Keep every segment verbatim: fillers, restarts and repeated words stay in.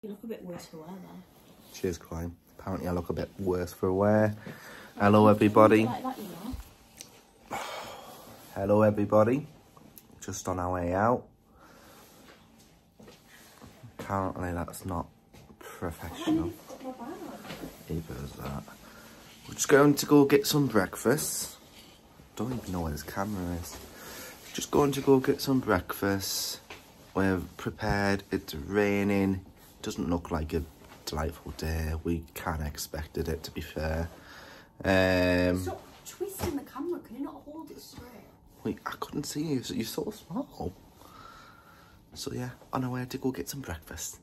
You look a bit worse for wear though. Cheers, Climb. Apparently I look a bit worse for wear. Hello everybody. Like that, you know? Hello everybody. Just on our way out. Apparently that's not professional. Either is that. We're just going to go get some breakfast. Don't even know where this camera is. Just going to go get some breakfast. We're prepared. It's raining. Doesn't look like a delightful day. We kind of expected it, to be fair. Um, Stop twisting the camera. Can you not hold it straight? Wait, I couldn't see you. You're so small. So yeah, on our way to go get some breakfast.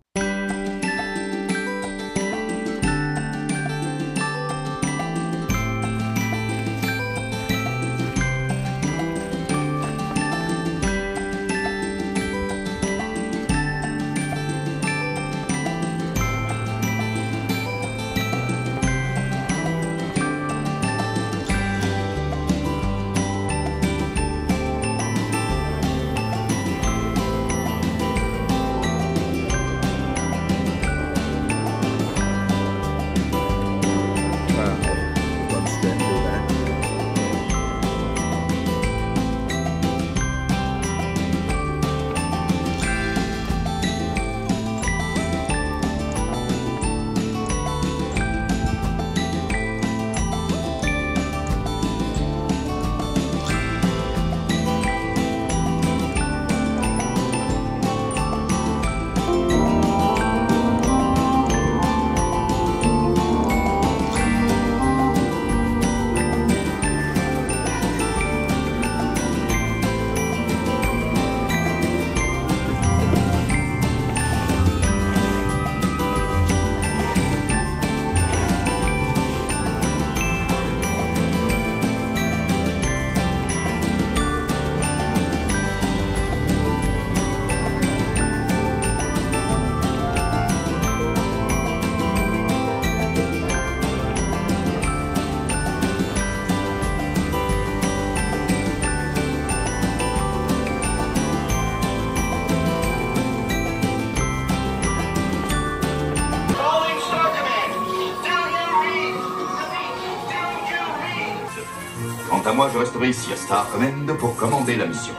Quant à moi, je resterai ici à Star Command pour commander la mission.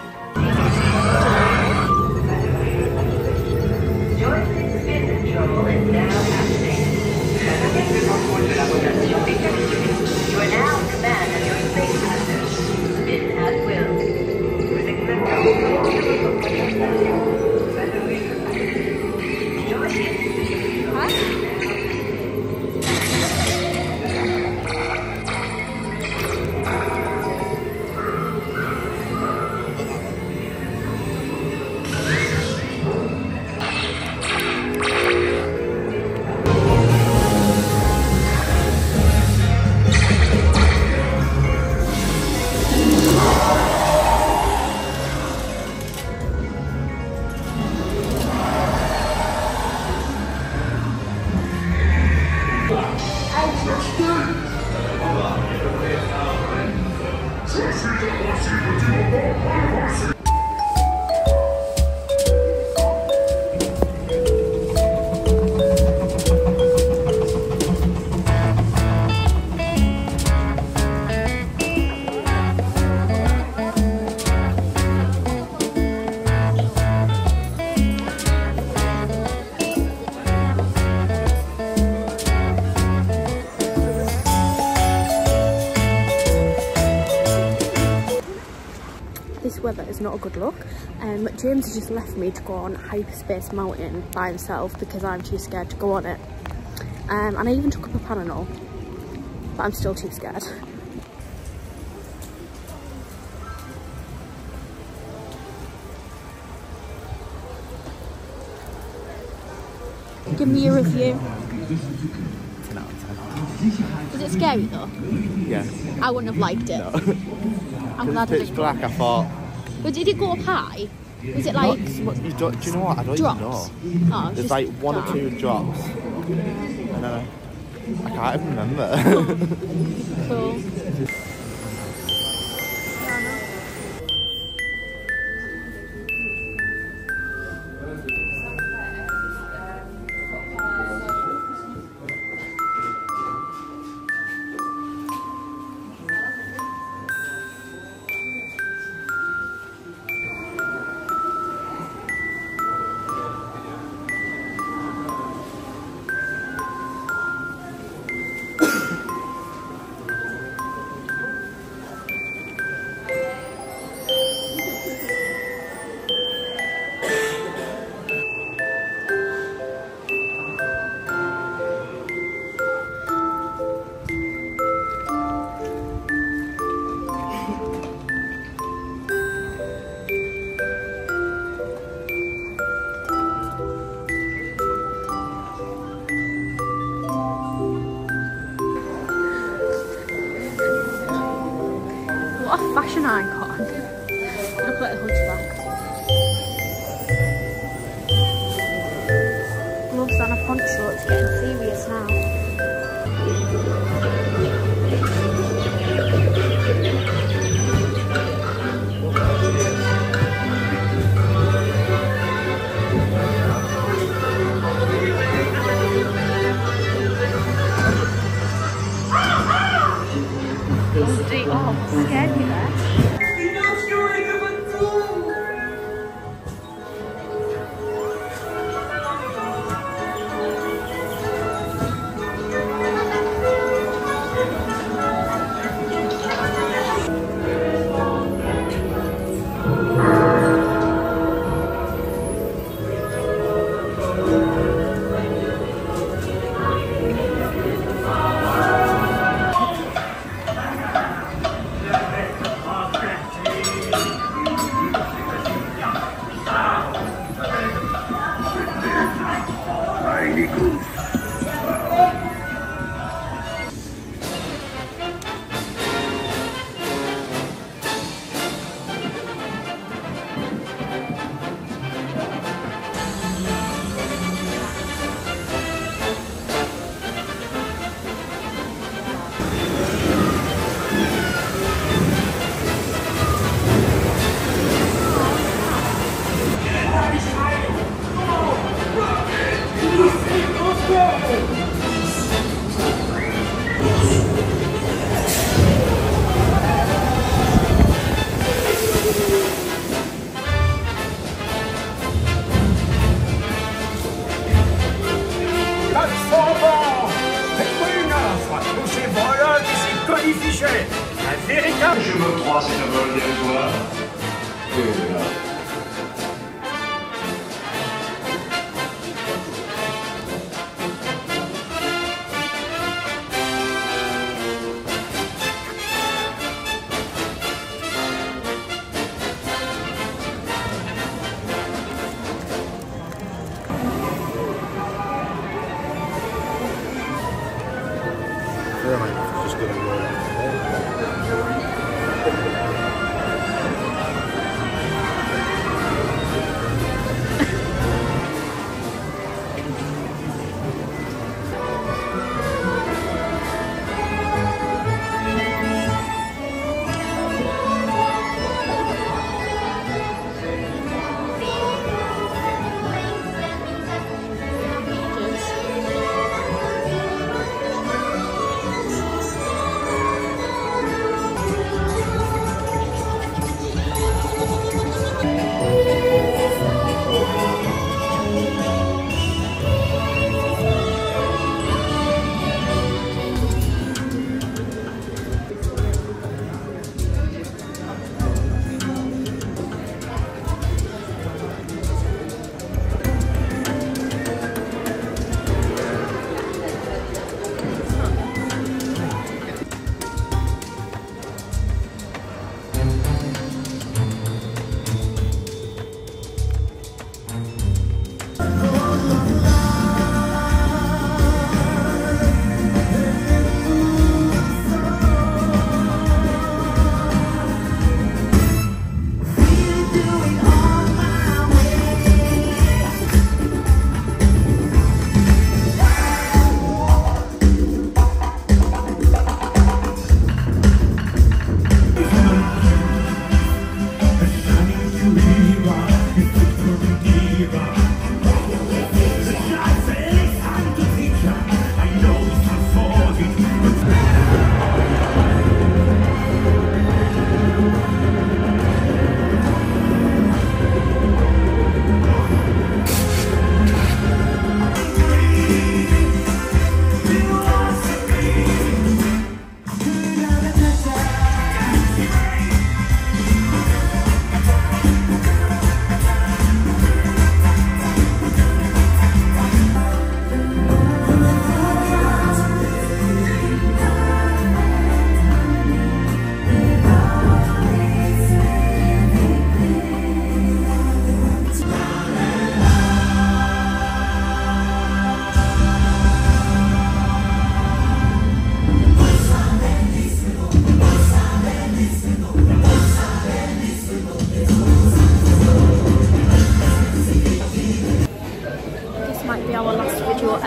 Weather is not a good look. Um, James has just left me to go on Hyperspace Mountain by himself because I'm too scared to go on it. Um, and I even took up a Panadol, but I'm still too scared. Give me a review. ten out of ten. Was it scary though? Yeah. I wouldn't have liked it. No. I'm glad it's pitch black, I thought. But did it go up high? Was it like... Not, you don't, do you know what? I don't drops? even know. Oh, There's like one dark. or two drops. And then I, I can't even remember. Cool. fashion icon. Look like the hunchback. Gloves and a poncho, it's getting serious now. Oh, dear. Oh, scared me there. Je me crois, c'est un vol dérisoire. Et là. Just gonna roll out there.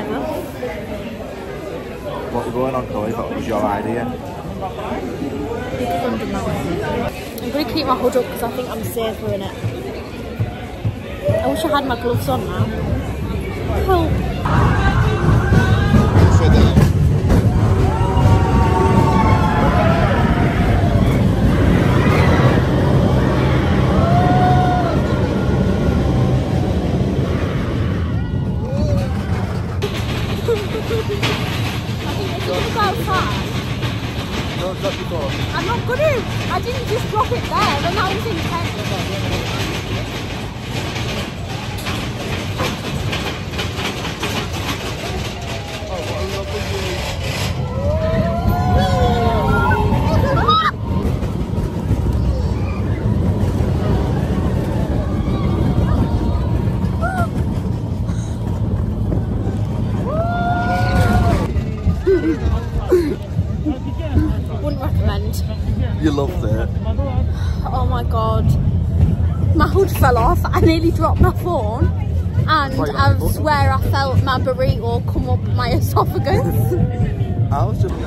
whatever. What we're going on, Chloe? What was your idea? Big thunder mountain. I'm going to keep my hood up because I think I'm safer in it. I wish I had my gloves on now. Cool. I'm not gonna. I didn't just drop it there, but now it's intense. Wouldn't recommend. You loved it. Oh my god. My hood fell off. I nearly dropped my phone. And I swear I felt my burrito come up my esophagus. I was just...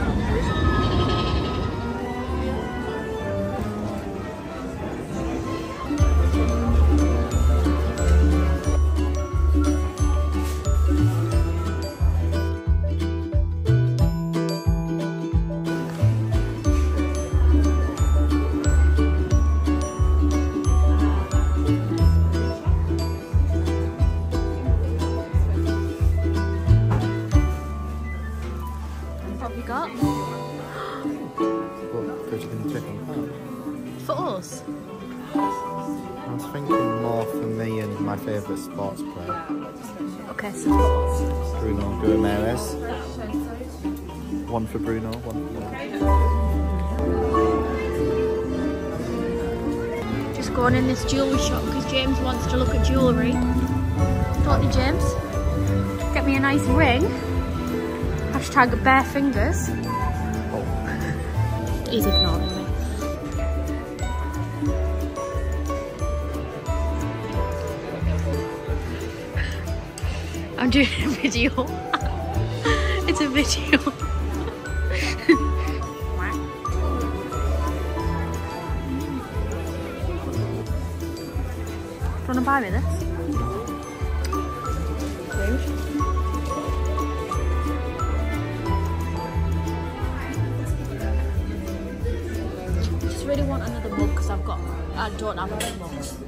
Got What, chicken chicken? for us. I was thinking more for me and my favourite sports player. Okay, so for us. Bruno Guimaraes. One for Bruno, one for... Just going in this jewellery shop because James wants to look at jewellery. Don't you, James? Get me a nice ring. Hashtag bare fingers. Oh. He's ignoring me. I'm doing a video. It's a video. Do you want to buy me this? I really want another mug because I've got, I don't have any mugs.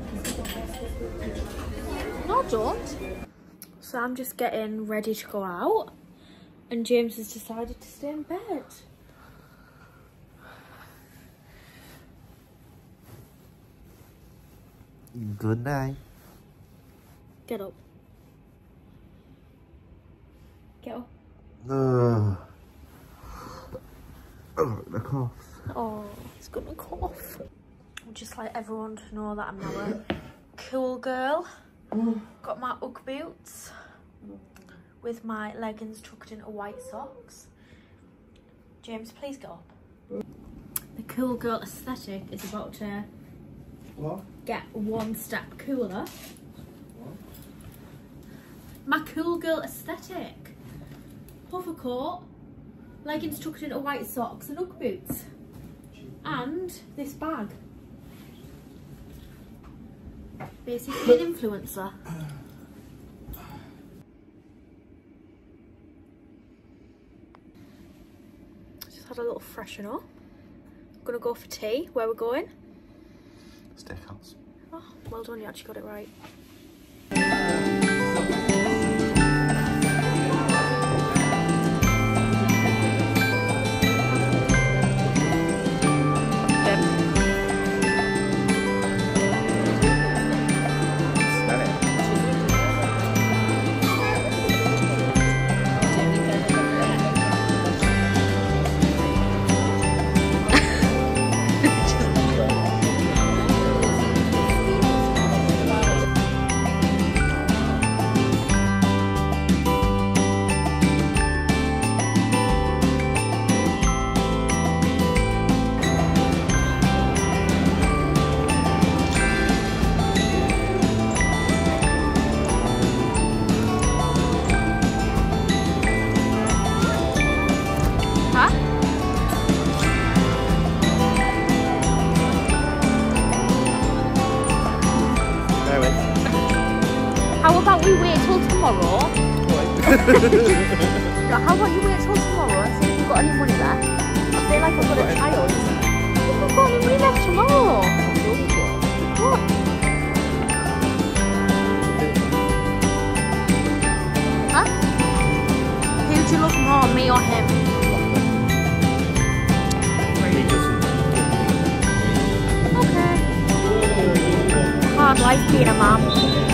No, I don't. So I'm just getting ready to go out and James has decided to stay in bed. Good night. Get up. Get up. Ugh. Oh, the cough. Oh, it's gonna cough. I'd just like everyone to know that I'm now a cool girl. Got my Ugg boots with my leggings tucked into white socks. James, please go up. The cool girl aesthetic is about to What? get one step cooler. What? My cool girl aesthetic. Puffer coat, leggings tucked into white socks and Ugg boots. And this bag. Basically an influencer. Just had a little freshen up. I'm gonna go for tea. Where we're going? Steakhouse. Oh, well done, you actually got it right. you wait till tomorrow? No, how about you wait till tomorrow and see if you've got any money left? I feel like I've got a child. You've not got any money left tomorrow. What? Huh? Who do you love more, me or him? Okay. Hard life being a mum.